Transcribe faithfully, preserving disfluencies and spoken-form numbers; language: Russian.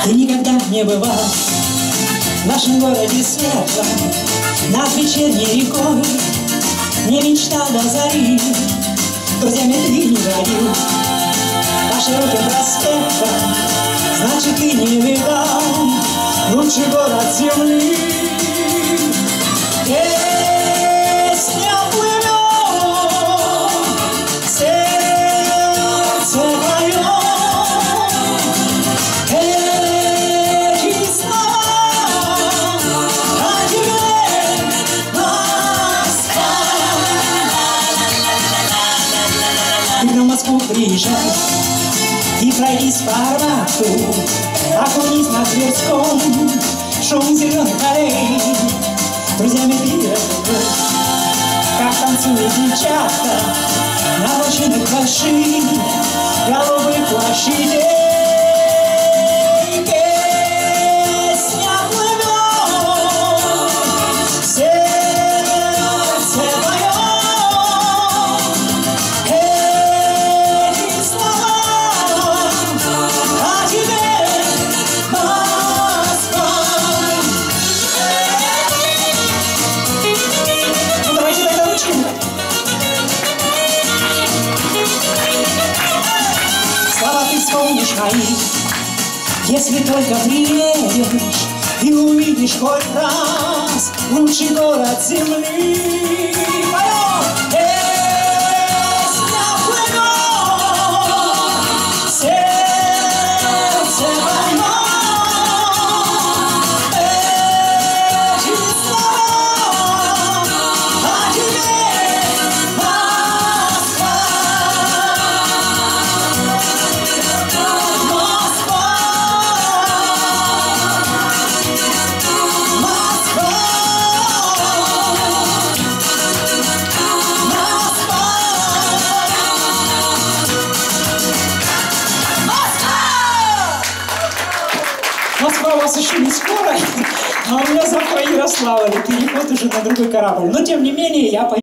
Ты никогда не бывал в нашем городе светлом, над вечерней рекой не мечтал до зари. Друзьями ты не бродил по широким проспектам, значит, ты не видал лучший город земли. Песня плывет, сердце поет эти слова, а теперь Москва. Ты на Москву приезжай и пройдись по Арбату, окунись на Тверском шум зеленых полей. Друзьями пьют, как танцуют девчата на лучинах больших голубых площадей. Песня плывет, сердце поет эти слова, а теперь Москва. Ну давайте тогда ручки. Слова ты вспомнишь мои, если только приедешь и увидишь хоть раз лучший город земли. Поем! Песня плывет, сердце поет эти слова, а теперь Москва. Москва у вас еще не скоро, а у меня завтра Ярославль, переход уже на другой корабль. Но тем не менее я